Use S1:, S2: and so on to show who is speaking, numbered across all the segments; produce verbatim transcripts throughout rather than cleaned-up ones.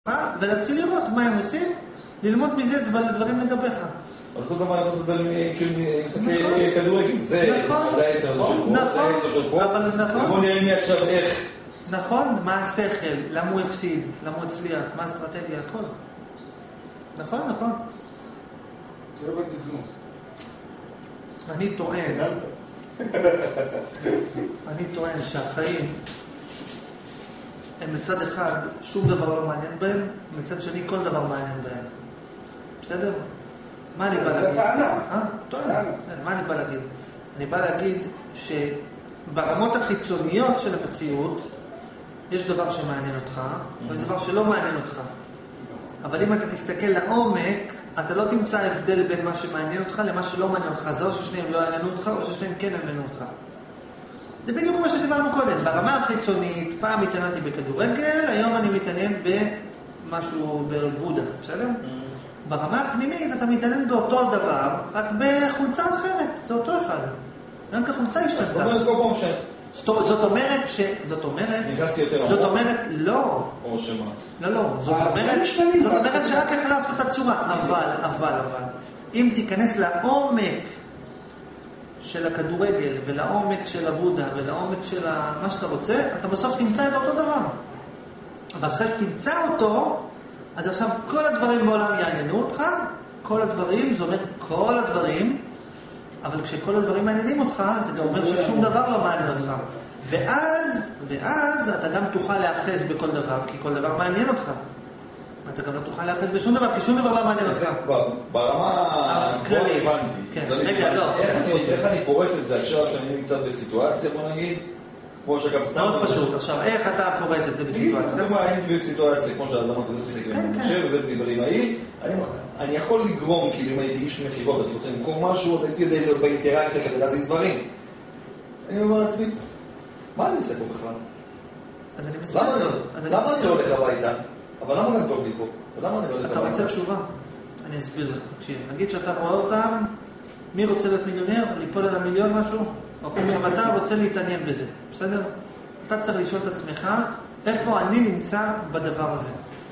S1: ולהתחיל לראות מה הם עושים, ללמוד מזה דברים לגביך.
S2: אז אותו דבר לעשות על משחקי כדורגל, זה העצר הזה של פה, זה העצר של פה, ובוא נראה מי עכשיו איך.
S1: נכון, מה השכל, למה הוא הפסיד, למה הוא הצליח, מה האסטרטגיה, הכל. נכון, נכון.
S3: זה לא בגלל כלום.
S1: אני טוען, אני טוען שהחיים הם מצד אחד שום דבר לא מעניין בהם, מצד שני כל דבר מעניין בהם. בסדר? מה אני בא להגיד?
S3: זה טענה.
S1: אה? טוען. מה אני בא להגיד? אני בא להגיד שברמות החיצוניות של המציאות יש דבר שמעניין אותך, ויש דבר שלא מעניין אותך. אבל אם אתה תסתכל לעומק, אתה לא תמצא הבדל בין מה שמעניין אותך למה שלא מעניין אותך. זה או ששניהם לא יעניינו אותך, או ששניהם כן יעניינו אותך. זה בדיוק מה שדיברנו קודם. ברמה החיצונית, פעם התעניינתי בכדורגל, היום אני מתעניין במשהו בבודה, בסדר? ברמה הפנימית אתה מתעניין באותו דבר, רק בחולצה אחרת. זה אותו אחד. רק החולצה השתנתה.
S2: זאת אומרת כל פעם ש...
S1: זאת אומרת ש... זאת אומרת...
S2: נכנסתי יותר עמוק?
S1: זאת אומרת, לא.
S2: או שמה?
S1: לא, לא. זאת אומרת, זאת אומרת שרק החלפת את הצורה. אבל, אבל, אבל. אם תיכנס לעומק של הכדורגל, ולעומק של הבודה, ולעומק של מה שאתה רוצה, אתה בסוף תמצא את אותו דבר. אבל אחרי שתמצא אותו, אז עכשיו כל הדברים בעולם יעניינו אותך, כל הדברים, זה אומר כל הדברים, אבל כשכל הדברים מעניינים אותך, זה גם אומר ששום דבר לא מעניין אותך. ואז, ואז אתה גם תוכל להאחז בכל דבר, כי כל דבר מעניין אותך. אתה גם לא תוכל להאחז בשום דבר, כי שום דבר לא מעניין אותך.
S2: ברמה
S1: כללית.
S2: הבנתי.
S1: רגע, לא.
S2: איך אני פורט את זה עכשיו שאני נמצא בסיטואציה, בוא נגיד? כמו שגם סתם...
S1: מאוד פשוט. עכשיו, איך אתה פורט את זה בסיטואציה?
S2: זה מה, הייתי בסיטואציה, כמו שאז אמרת, זה שיחק עם המחשב, זה דיברים ההיא. אני יכול לגרום, כאילו אם הייתי איש מכירות, הייתי רוצה למכור משהו, אז הייתי יודע להיות באינטראקציה כדי להזיז דברים. אני אומר לעצמי, מה אני עושה פה בכלל?
S1: אז אני מסתכל.
S2: למה אני לא הולך הביתה? אבל למה גם טוב לי פה? ולמה אני לא הולך
S1: אתה
S2: הביתה?
S1: רוצה תשובה? אני אסביר לך, תקשיב. נגיד שאתה רואה אותם, מי רוצה להיות מיליונר? ליפול על המיליון משהו? אוקיי, עכשיו אתה רוצה להתעניין בזה, בסדר? אתה צריך לשאול את עצמך, איפה אני נמצא בדבר הזה?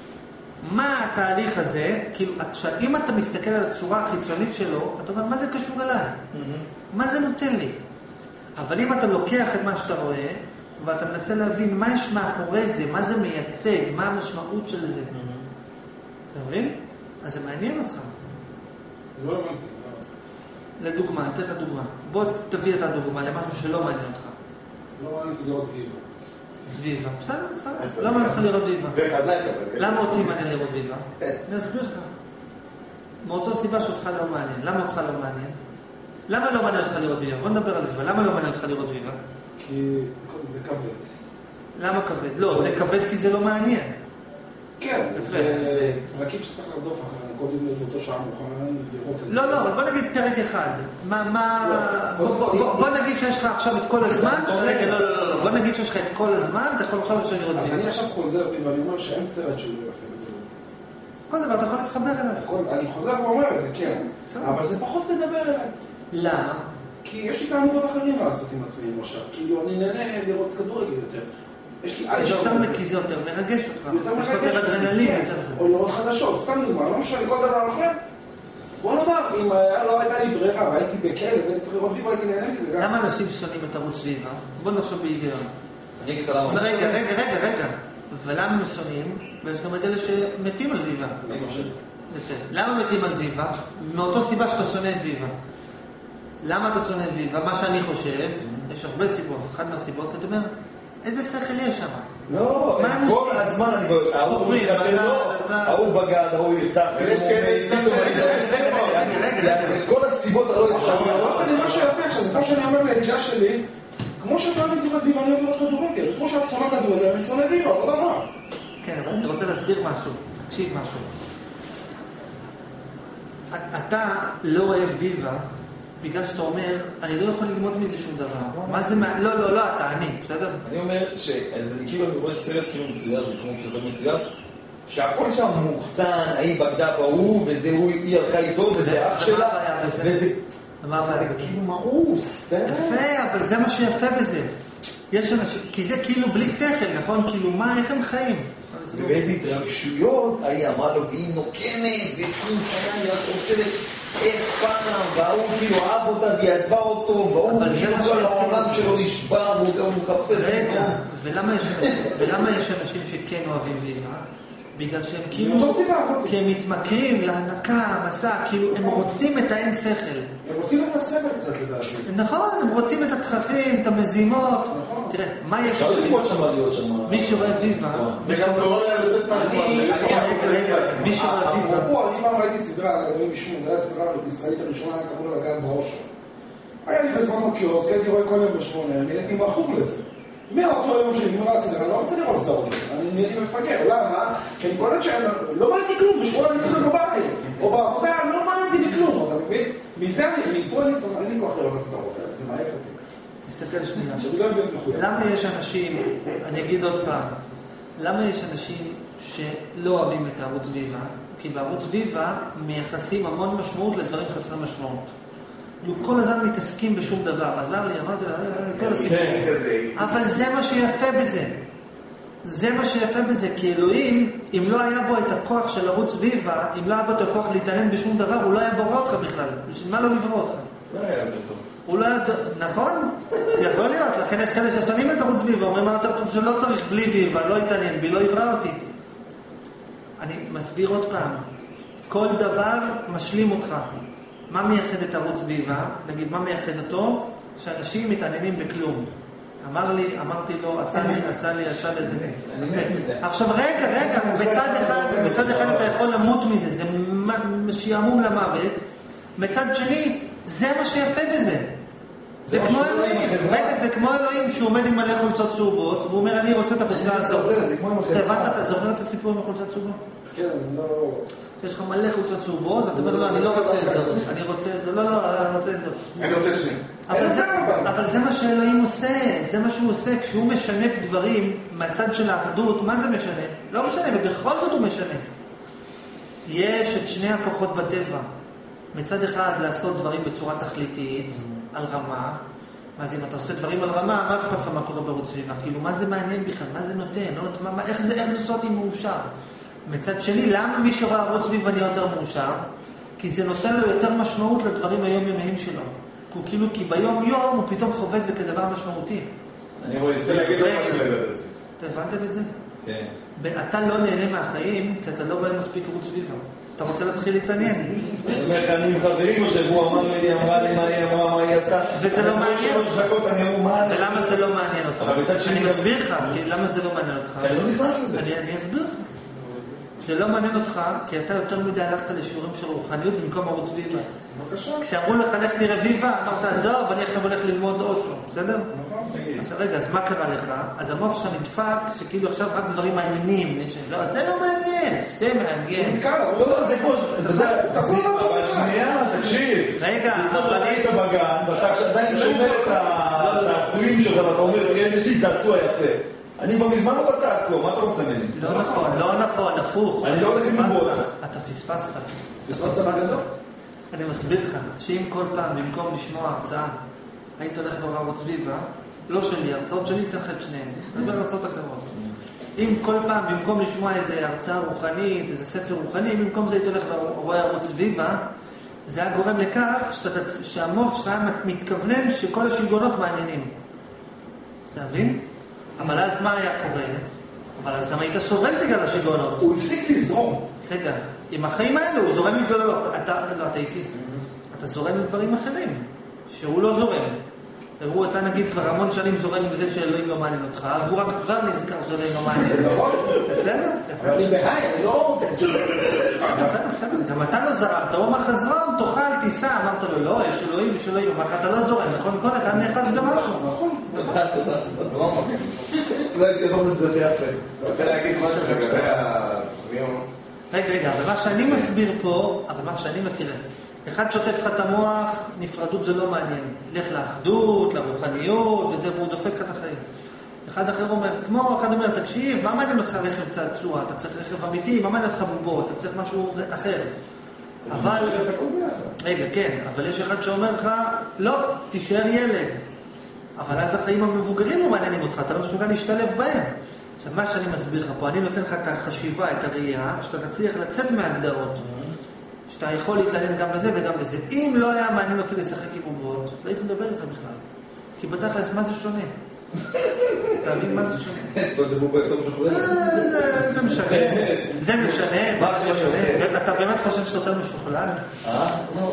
S1: מה התהליך הזה? כאילו, אם אתה מסתכל על הצורה החיצונית שלו, אתה אומר, מה זה קשור אליי? מה זה נותן לי? אבל אם אתה לוקח את מה שאתה רואה, ואתה מנסה להבין מה יש מאחורי זה, מה זה מייצג, מה המשמעות של זה. אתה מבין? אז זה מעניין אותך.
S3: לא הבנתי.
S1: לדוגמה, אני אתן לך דוגמה. בוא תביא את הדוגמה למשהו שלא מעניין אותך.
S3: לא מעניין אותי לראות ויבה.
S1: ויבה, בסדר, בסדר. לא מעניין אותך לראות ויבה.
S2: זה חזק אבל.
S1: למה אותי מעניין לראות ויבה? אני אסביר לך. מאותו סיבה שאותך לא מעניין. למה אותך לא מעניין? למה לא מעניין אותך לראות ויבה? בוא נדבר על ויבה. למה לא מעניין אותך לראות ויבה?
S3: כי זה כבד.
S1: למה כבד? לא, זה כבד כי זה לא מעניין.
S3: כן, זה מקים שצריך לרדוף אחרי, כל יום באותו שעה מוכן לראות את זה.
S1: לא, לא, אבל בוא נגיד פרק אחד. מה, מה... בוא נגיד שיש לך עכשיו את כל הזמן. רגע, לא, לא, לא. בוא נגיד שיש לך את כל הזמן, אתה יכול עכשיו לשאול לראות
S3: אז
S1: ויבה.
S3: אני עכשיו חוזר בי ואני אומר שאין סרט שהוא לא יפה בזה.
S1: כל דבר אתה יכול להתחבר אליו.
S3: אני חוזר ואומר את זה, כן. אבל זה פחות מדבר אליי.
S1: למה?
S3: כי יש לי תענוגות אחרים לעשות עם עצמי, למשל. כאילו, אני נהנה לראות כדורגל יותר. יש לי
S1: זה יותר מקיז, יותר מרגש אותך.
S3: יותר מרגש אותך.
S1: יש יותר אדרנלין, יותר זה.
S3: או לראות חדשות, סתם דוגמה, לא משנה כל דבר אחר. בוא נאמר, אם לא הייתה לי ברירה, והייתי בכלא, והייתי צריך לראות ויבה, הייתי נהנה מזה גם.
S1: למה אנשים שונאים את ערוץ ויבה? בוא נחשוב בהיגיון.
S2: אני אגיד לך למה.
S1: רגע, רגע, רגע, רגע. ולמה הם שונאים? ויש גם את אלה שמתים על ויבה.
S2: אני חושב.
S1: למה מתים על ויבה? מאותו סיבה שאתה שונא את ויבה. למה אתה שונא את ויבה? מה שאני חושב, יש הרבה סיבות. אחת מהסיבות, אתה אומר, איזה שכל יש שם?
S2: לא, כל הזמן אני בא... ההוא מתחתן לו, ההוא בגד, ההוא ירצח. ויש כאלה... את כל הסיבות הלא אפשריות.
S3: אני מה שיפה עכשיו, זה כמו שאני אומר לאישה שלי, כמו שאתה אוהב לראות ויבה, אני אוהב לראות כדורגל. כמו שאת שונא כדורגל, אני שונא ויבה, אותו דבר.
S1: כן, אבל אני רוצה להסביר משהו. תקשיב משהו. אתה לא אוהב ויבה, בגלל שאתה אומר, אני לא יכול ללמוד מזה שום דבר. מה זה מה... לא, לא, לא, אתה, אני, בסדר?
S2: אני אומר שאני כאילו אני רואה סרט כאילו מצויר, זה כמו שזה מצויר, שהכל שם מוחצן, ההיא בגדה בהוא, וזה היא הלכה איתו, וזה אח שלה, וזה... זה כאילו מאוס.
S1: יפה, אבל זה מה שיפה בזה. יש אנשים, כי זה כאילו בלי שכל, נכון? כאילו מה, איך הם חיים?
S2: ובאיזה התרגשויות, היא אמרה לו, והיא נוקמת, ועשרים שנה היא רק חושבת איך פעם, והוא כאילו אהב אותה, והיא עזבה אותו, והוא כאילו כל העולם שלו נשבר, והוא גם מחפש.
S1: רגע, ולמה יש אנשים שכן אוהבים ויבה? בגלל שהם כאילו, כי הם מתמכרים להנקה, מסע, כאילו הם רוצים את האין שכל.
S3: הם רוצים את הסבל קצת לדעתי.
S1: נכון, הם רוצים את הדחפים, את המזימות. תראה, מה יש?
S2: אפשר ללמוד שם להיות שם.
S1: מי שרואה ויבה,
S2: וגם לא היה לצאת מהזמן.
S1: מי שרואה ויבה.
S3: אפרופו, אני פעם ראיתי סדרה, אלוהים משום, זה היה סדרה בישראלית הראשונה, קראו לה לגעת באושר. היה לי בזמן בקיוסק, הייתי רואה כל יום בשמונה, אני הייתי מחוק לזה. מאותו יום שאני נראה הסדרה, אני לא רוצה לראות סדרות לזה, אני נהייתי מפגר, למה? כי אני קולט שאני לא מעניתי כלום, בשבוע אני צריך בבית, או בעבודה, אני לא מעניתי בכלום, אתה מבין? מזה אני, מפה אני סתם, אין לי כוח לראות סדרות, זה מעייף אותי.
S1: תסתכל שנייה. למה יש אנשים, אני אגיד עוד פעם, למה יש אנשים שלא אוהבים את הערוץ ויבה? כי בערוץ ויבה מייחסים המון משמעות לדברים חסרי משמעות. כל הזמן מתעסקים בשום דבר, אז למה לי, אמרתי לה, כל הסיפור. אבל זה מה שיפה בזה. זה מה שיפה בזה, כי אלוהים, אם לא היה בו את הכוח של ערוץ ויבה, אם לא היה בו את הכוח להתעניין בשום דבר, הוא לא היה בורא אותך בכלל. בשביל מה לא לברוא אותך?
S2: לא היה יותר טוב.
S1: הוא לא היה, נכון? יכול להיות, לכן יש כאלה ששונים את ערוץ ויבה, אומרים מה יותר טוב שלא צריך בלי ויבה, לא התעניין בי, לא יברא אותי. אני מסביר עוד פעם, כל דבר משלים אותך. מה מייחד את ערוץ ויבה? נגיד, מה מייחד אותו? שאנשים מתעניינים בכלום. אמר לי, אמרתי לו, עשה לי, עשה לי, עשה לי, זה. עכשיו, רגע, רגע, בצד אחד, בצד אחד אתה יכול למות מזה, זה שיעמום למוות. מצד שני, זה מה שיפה בזה. זה כמו אלוהים. רגע, זה כמו אלוהים שהוא עומד עם מלא חולצות צהובות, והוא אומר, אני רוצה את החולצה הזאת. אתה הבנת, אתה זוכר את הסיפור עם החולצות צהובות?
S3: כן, אני לא...
S1: יש לך מלא חולצות צהובות, אתה אומר, לא, אני לא רוצה את זאת. אני רוצה את זאת. לא, לא, אני רוצה את זאת.
S2: אני רוצה את שני.
S1: אבל זה מה שאלוהים עושה. זה מה שהוא עושה. כשהוא משנה דברים מהצד של האחדות, מה זה משנה? לא משנה, ובכל זאת הוא משנה. יש את שני הכוחות בטבע. מצד אחד, לעשות דברים בצורה תכליתית, על רמה. אז אם אתה עושה דברים על רמה, מה אכפת לך מה קורה בערוץ ויבה? כאילו, מה זה מעניין בכלל? מה זה נותן? איך זה עושה אותי מאושר? מצד שני, למה מי שרואה ערוץ ויבה נהיה יותר מאושר? כי זה נושא לו יותר משמעות לדברים היומיומיים שלו. כאילו, כי ביום יום הוא פתאום חווה את זה כדבר משמעותי.
S2: אני רוצה להגיד לך משהו לגבי זה.
S1: אתה הבנתם את זה?
S2: כן.
S1: אתה לא נהנה מהחיים, כי אתה לא רואה מספיק ערוץ ויבה. אתה רוצה להתחיל להתעניין.
S2: אני אומר לך, אני עם חברים, השבוע אמר לי, היא אמרה לי מה היא אמרה, מה היא עשה.
S1: וזה לא מעניין. ולמה זה לא מעניין אותך? אני מסביר לך, למה זה לא מעניין אותך?
S2: אני לא נכנס לזה.
S1: אני אסביר לך. זה לא מעניין אותך, כי אתה יותר מדי הלכת לשיעורים של רוחניות במקום ערוץ ויבה.
S3: בבקשה.
S1: כשאמרו לך, לך תראה ויבה, אמרת, עזוב, אני עכשיו הולך ללמוד עוד שם, בסדר? עכשיו רגע, אז מה קרה לך? אז המוח שלך נדפק, שכאילו עכשיו רק דברים מעניינים. לא, זה לא מעניין, זה מעניין.
S2: לא, זה כמו, אתה יודע, אבל שנייה, תקשיב.
S1: רגע,
S2: זה כמו שאתה היית בגן, ואתה עדיין שומר את הצעצועים שלך, ואתה אומר, יש לי צעצוע יפה. אני במזמן לא בצעצוע, מה אתה רוצה ממני?
S1: לא נכון, לא נכון, הפוך.
S2: אני לא עושה מבוץ.
S1: אתה פספסת.
S3: פספסת בגדול?
S1: אני מסביר לך, שאם כל פעם, במקום לשמוע הרצאה, היית הולך בערוץ ויבה, לא שלי, הרצאות שלי תחת שניהם, נדבר הרצאות אחרות. אם כל פעם, במקום לשמוע איזו הרצאה רוחנית, איזה ספר רוחני, במקום זה היית הולך ורואה ערוץ ויבה, זה היה גורם לכך שאתה, שהמוח שלך מתכוונן שכל השלגונות מעניינים. אתה מבין? אבל אז מה היה קורה? אבל אז גם היית סובל בגלל השלגונות.
S3: הוא הפסיק לזרום.
S1: רגע, עם החיים האלו, הוא זורם עם גדולות. אתה, לא, אתה איתי. אתה זורם עם דברים אחרים, שהוא לא זורם. הוא, אתה נגיד כבר המון שנים זורם עם זה שאלוהים לא מעניין אותך, והוא רק עכשיו נזכר שאלוהים לא מעניין.
S3: נכון.
S1: בסדר?
S3: אבל אני בהיי, אני לא...
S1: בסדר, בסדר. גם אתה לא זרמת. הוא אמר לך זרום, תאכל, תיסע. אמרת לו, לא, יש אלוהים, יש אלוהים. אמר לך, אתה לא זורם. נכון? כל אחד נאחז במשהו.
S3: נכון.
S2: תודה, תודה. זרום לכם. לא הייתי יכול את זה יפה.
S4: אני רוצה להגיד משהו לגבי הדברים.
S1: רגע, רגע, אבל מה שאני מסביר פה, אבל מה שאני מסביר, אחד שוטף לך את המוח, נפרדות זה לא מעניין. לך לאחדות, לרוחניות, וזה, והוא דופק לך את החיים. אחד אחר אומר, כמו אחד אומר, תקשיב, מה מעניין לך רכב צעצוע? אתה צריך רכב אמיתי, מה מעניין לך בובות? אתה צריך משהו אחר. אבל... רגע, כן, אבל יש אחד שאומר לך, לא, תישאר ילד. אבל אז החיים המבוגרים לא מעניינים אותך, אתה לא מסוגל להשתלב בהם. עכשיו, מה שאני מסביר לך פה, אני נותן לך את החשיבה, את הראייה, שאתה תצליח לצאת מההגדרות. שאתה יכול להתעניין גם בזה וגם בזה. אם לא היה מעניין אותי לשחק עם בובות, לא הייתי מדבר איתך בכלל. כי בתכלס, מה זה שונה? אתה מבין מה זה שונה?
S2: פה זה בובה יותר משוכלל.
S1: זה משנה. זה משנה, זה משנה. אתה באמת חושב שאתה יותר משוכלל?
S2: אה? לא.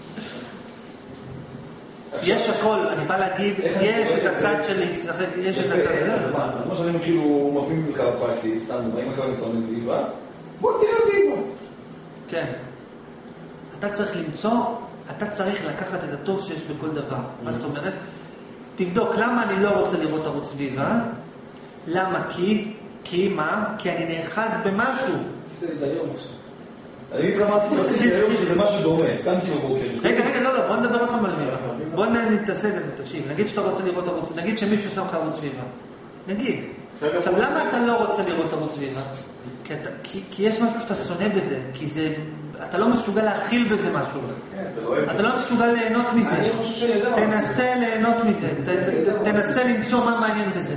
S1: יש הכל, אני בא להגיד, יש את הצד שלי, יש את הצד הזה.
S2: מה שאני כאילו מבין ממך בפרקטי, סתם, אם הכוון לסרמן ואיבה, בוא תראה ואיבה.
S1: כן. אתה צריך למצוא, אתה צריך לקחת את הטוב שיש בכל דבר. מה זאת אומרת? תבדוק, למה אני לא רוצה לראות ערוץ ויבה? למה? כי? כי מה? כי אני נאחז במשהו.
S3: עשית את היום עכשיו.
S2: אני אגיד לך מה אתה עושה היום שזה משהו דומה. קמתי בבוקר.
S1: רגע, רגע, לא, לא, בוא נדבר עוד פעם על ויבה. בוא נתעסק את זה, תקשיב. נגיד שאתה רוצה לראות ערוץ, נגיד שמישהו שם לך ערוץ ויבה. נגיד. עכשיו, למה אתה לא רוצה לראות ערוץ ויבה? כי, אתה, כי, כי יש משהו שאתה שונא בזה, כי זה, אתה לא מסוגל להכיל בזה משהו. אתה לא מסוגל ליהנות מזה.
S3: אני חושב שאני יודע.
S1: תנסה ליהנות מזה, ת, ת, תנסה למצוא מה מעניין בזה.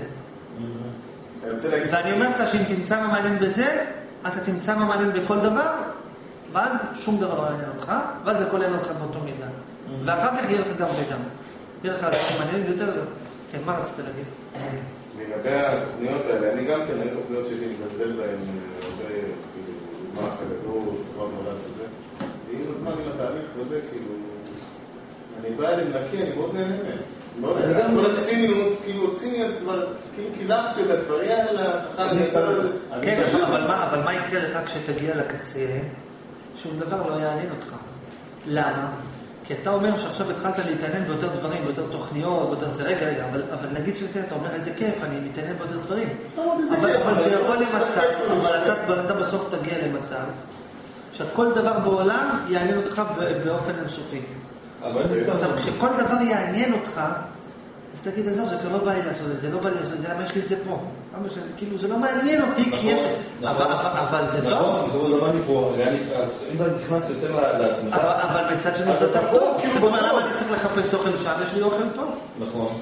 S1: ואני אומר לך שאם תמצא מה מעניין בזה, אתה תמצא מה מעניין בכל דבר, ואז שום דבר לא מעניין אותך, ואז הכל יעניין אותך באותו מידה. ואחר כך יהיה לך גם וגם. יהיה לך דברים מעניינים יותר. כן, מה רצית להגיד?
S4: לגבי התוכניות האלה, אני גם כן, היו תוכניות שלי מזלזל בהן הרבה, כאילו, דוגמה חגגות, תוכניות נולד וזה. ועם הזמן, עם התהליך וזה, כאילו, אני בא אליהם נקי, אני מאוד נהנה מהם. מאוד נהנה. כל הציניות, כאילו, ציניות, כבר, כאילו, קילפתי אותה, כבר יאללה, אחת אני אעשה את זה.
S1: כן, אבל מה יקרה לך כשתגיע לקצה? שום דבר לא יעניין אותך. למה? כי אתה אומר שעכשיו התחלת להתעניין ביותר דברים, ביותר תוכניות, ביותר זה, רגע, רגע, אבל, אבל נגיד שזה, אתה אומר, איזה כיף, אני מתעניין ביותר דברים. אבל, אבל זה יבוא למצב, אבל אתה, אתה בסוף תגיע למצב, שכל דבר בעולם יעניין אותך באופן אינסופי. עכשיו, כשכל דבר יעניין אותך, אז תגיד, עזוב, זה כבר לא בא לי לעשות את זה, לא בא לי לעשות את זה, למה יש לי את זה פה? כאילו, זה לא מעניין אותי, כי יש... אבל זה טוב.
S2: נכון, זה לא דבר לי פה, אם אתה נכנס יותר לעצמך...
S1: אבל בצד שני זה יותר טוב. אתה אומר, למה אני צריך לחפש אוכל שם? יש לי אוכל פה.
S2: נכון.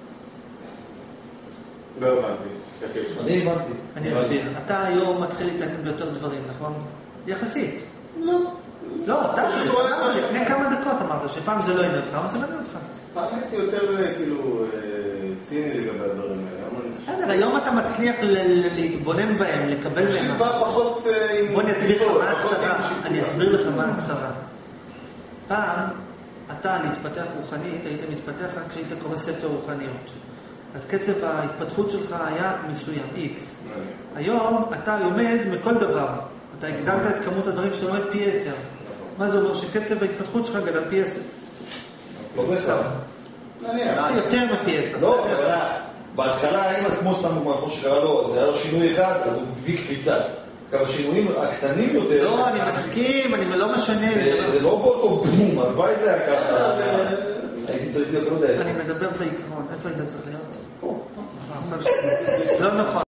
S4: לא הבנתי.
S2: אני הבנתי.
S1: אני אסביר. אתה היום מתחיל להתעניין ביותר דברים, נכון? יחסית.
S4: לא.
S1: לא, אתה שואל, לפני כמה דקות אמרת שפעם זה לא עניין אותך, אבל זה מעניין אותך.
S4: פעם הייתי יותר כאילו ציני לגבי הדברים האלה.
S1: בסדר, היום אתה מצליח להתבונן בהם, לקבל מהם.
S4: שיבה פחות עם...
S1: בוא אני אסביר לך מה הצרה. אני אסביר לך מה הצרה. פעם, אתה להתפתח רוחנית, היית מתפתח רק כשהיית קורא ספר רוחניות. אז קצב ההתפתחות שלך היה מסוים, X. היום אתה לומד מכל דבר. אתה הגדלת את כמות הדברים שאתה לומד פי עשר. מה זה אומר? שקצב ההתפתחות שלך גדל פי עשר.
S2: לא בהכרח.
S1: לא, יותר מפי עשר.
S2: לא, בהתחלה, האם כמו סתם דוגמה, כמו שקרה לו, זה היה לו שינוי אחד, אז הוא הביא קפיצה. כמה שינויים הקטנים יותר...
S1: לא, אני מסכים, אני לא משנה.
S2: זה לא באותו בום, הלוואי זה היה ככה. הייתי צריך להיות עוד איפה.
S1: אני מדבר בעיקרון, איפה היית צריך להיות? פה. לא נכון.